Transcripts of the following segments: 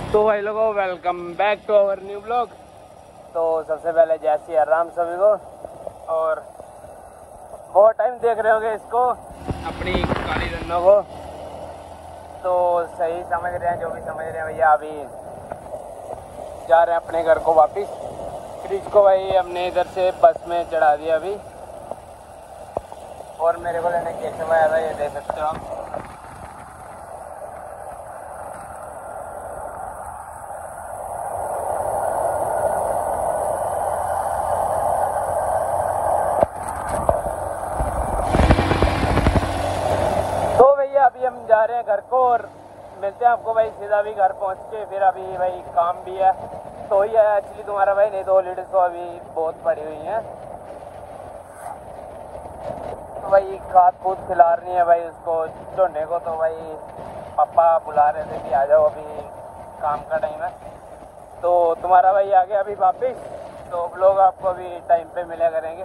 तो भाई लोगों, welcome back to our new blog. तो सबसे पहले जय श्री राम सभी को। और बहुत टाइम देख रहे होंगे इसको, अपनी काली रन्नों को। तो सही समझ रहे हैं, जो भी समझ रहे हैं भैया। अभी जा रहे हैं अपने घर को वापस। क्रिश को भाई हमने इधर से बस में चढ़ा दिया अभी, और मेरे को लेने केशव आया था, ये देख सकते हो आप। अभी हम जा रहे हैं घर को और मिलते हैं आपको भाई सीधा भी घर पहुंच के। फिर अभी भाई काम भी है, तो ही है एक्चुअली तुम्हारा भाई, नहीं तो हॉलीडेज तो अभी बहुत पड़ी हुई हैं। तो भाई खाद खूद खिला रही है भाई उसको, झोने को। तो भाई पापा बुला रहे थे कि आ जाओ, अभी काम का टाइम है। तो तुम्हारा भाई आ गया अभी वापस, तो लोग आपको अभी टाइम पे मिला करेंगे।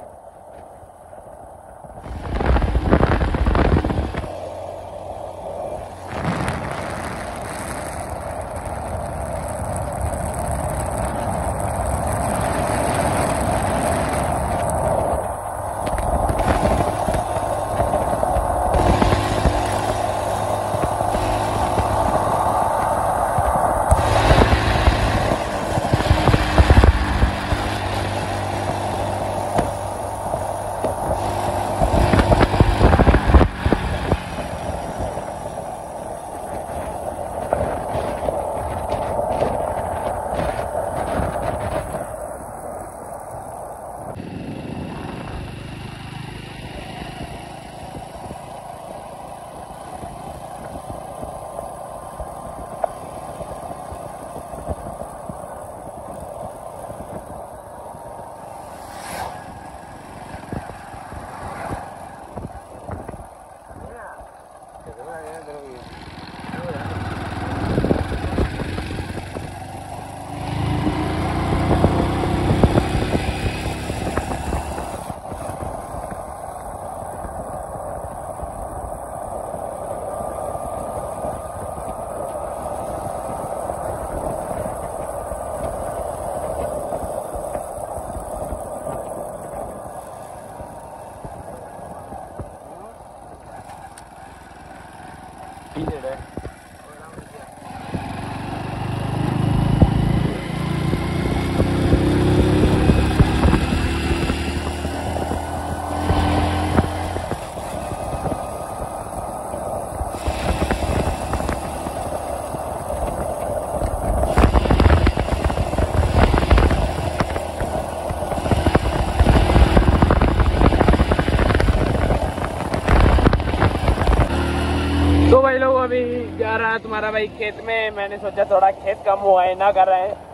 तो भाई लोग अभी जा रहा है तुम्हारा भाई खेत में। मैंने सोचा थोड़ा खेत का मुआयना कर रहे हैं,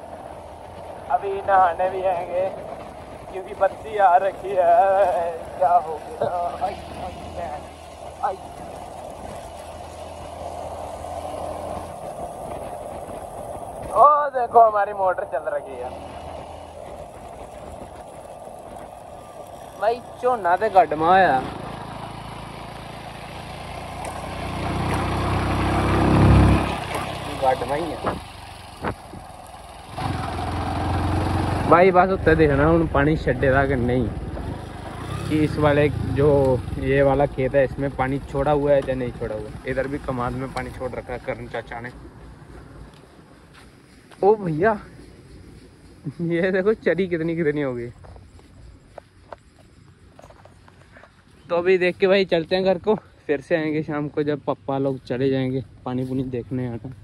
अभी नहाने भी आएंगे क्योंकि बत्ती आ रखी है। क्या हो गया? ओ देखो हमारी मोटर चल रही है भाई। झोना ते गड्डमा होया भाई। बस उत्ते देखना हूँ पानी छड्डेदा कि नहीं, कि इस वाले जो ये वाला खेत है इसमें पानी छोड़ा हुआ है या नहीं छोड़ा हुआ है। इधर भी कमाद में पानी छोड़ रखा है करण चाचा ने। ओ भैया ये देखो चरी कितनी कितनी हो गई। तो अभी देख के भाई चलते हैं घर को, फिर से आएंगे शाम को जब पापा लोग चले जाएंगे पानी पुनी देखने यहाँ का।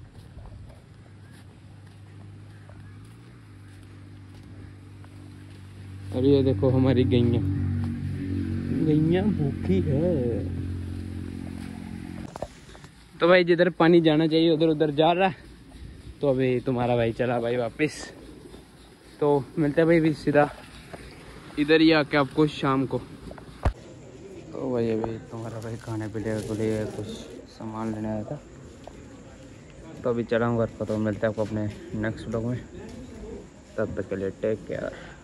और ये देखो हमारी गैया भूखी है। तो भाई जिधर पानी जाना चाहिए उधर उधर जा रहा है। तो अभी तुम्हारा भाई चला भाई वापस। तो मिलते हैं भाई सीधा इधर ही आके आपको शाम को। तो भाई अभी तुम्हारा भाई खाने पीने के लिए कुछ सामान लेने आया था, तो अभी चला हूँ घर पर। तो मिलते हैं आपको अपने नेक्स्ट व्लॉग में, तब तक के लिए टेक केयर।